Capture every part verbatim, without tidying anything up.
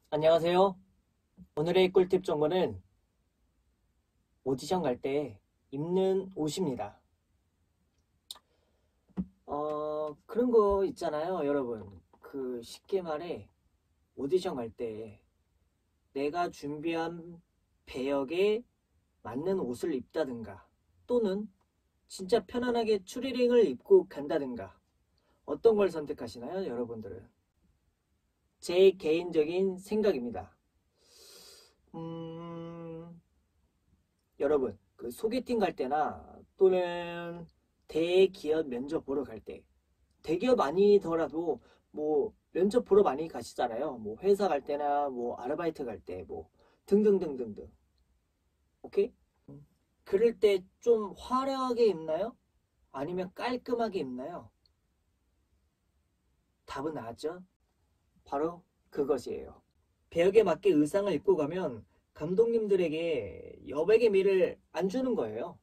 안녕하세요. 오늘의 꿀팁 정보는 오디션 갈 때 입는 옷입니다. 어, 그런 거 있잖아요, 여러분. 그 쉽게 말해 오디션 갈 때 내가 준비한 배역에 맞는 옷을 입다든가 또는 진짜 편안하게 추리링을 입고 간다든가 어떤 걸 선택하시나요, 여러분들은? 제 개인적인 생각입니다. 음, 여러분, 그 소개팅 갈 때나 또는 대기업 면접 보러 갈 때, 대기업 아니더라도 뭐 면접 보러 많이 가시잖아요. 뭐 회사 갈 때나 뭐 아르바이트 갈 때, 뭐 등등등등등. 오케이? 그럴 때 좀 화려하게 입나요? 아니면 깔끔하게 입나요? 답은 나왔죠? 바로 그것이에요. 배역에 맞게 의상을 입고 가면 감독님들에게 여백의 미를 안 주는 거예요.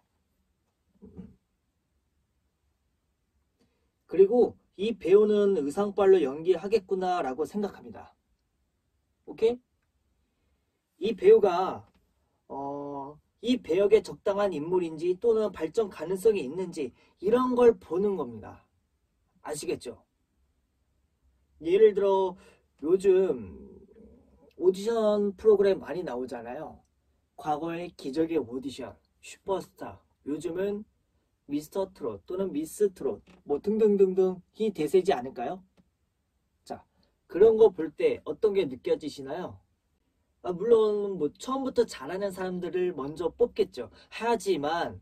그리고 이 배우는 의상빨로 연기하겠구나라고 생각합니다. 오케이? 이 배우가 어, 이 배역에 적당한 인물인지 또는 발전 가능성이 있는지 이런 걸 보는 겁니다. 아시겠죠? 예를 들어 요즘 오디션 프로그램 많이 나오잖아요. 과거의 기적의 오디션, 슈퍼스타, 요즘은 미스터 트롯 또는 미스 트롯 뭐 등등등등이 대세지 않을까요? 자, 그런 거 볼 때 어떤 게 느껴지시나요? 아, 물론 뭐 처음부터 잘하는 사람들을 먼저 뽑겠죠. 하지만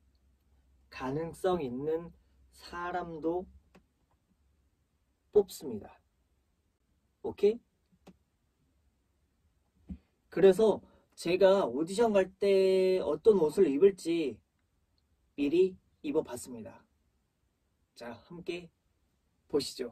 가능성 있는 사람도 뽑습니다. 오케이? 그래서 제가 오디션 갈 때 어떤 옷을 입을지 미리 입어봤습니다. 자, 함께 보시죠.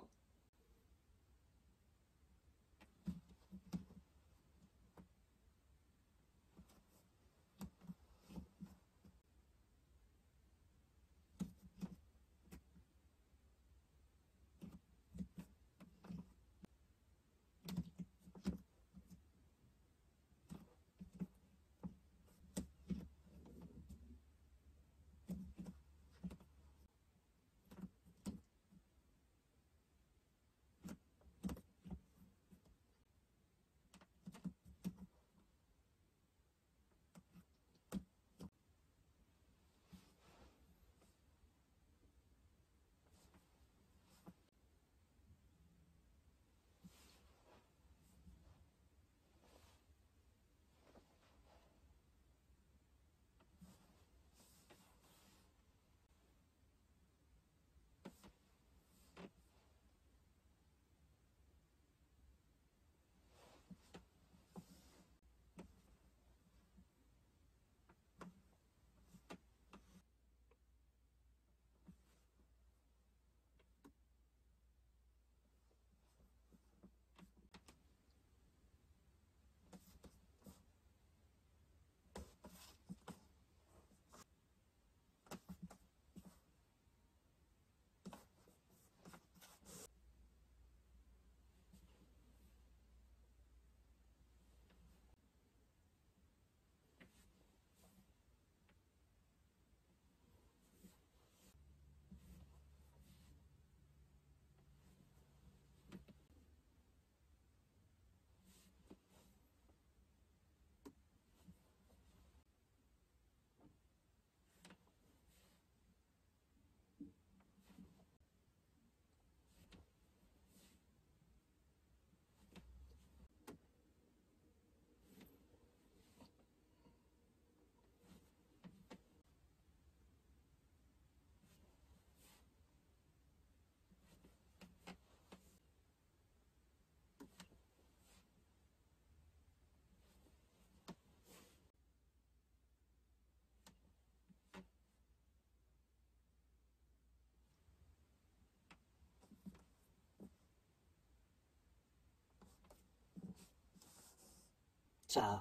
자,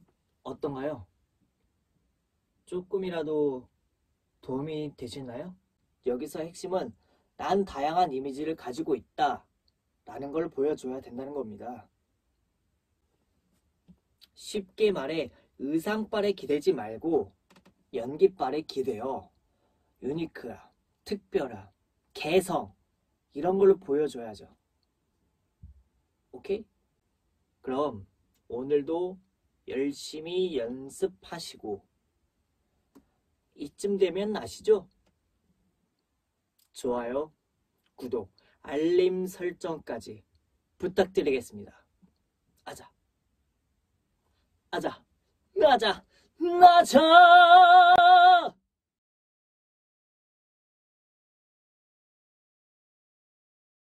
어떤가요? 조금이라도 도움이 되시나요? 여기서 핵심은 난 다양한 이미지를 가지고 있다 라는 걸 보여줘야 된다는 겁니다. 쉽게 말해 의상빨에 기대지 말고 연기빨에 기대요. 유니크함, 특별함, 개성 이런 걸로 보여줘야죠. 오케이? 그럼 오늘도 열심히 연습하시고 이쯤 되면 아시죠? 좋아요, 구독, 알림 설정까지 부탁드리겠습니다. 아자, 아자, 나자, 나자!